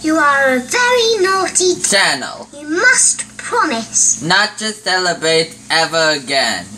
You are a very naughty channel. You must promise not to celebrate ever again.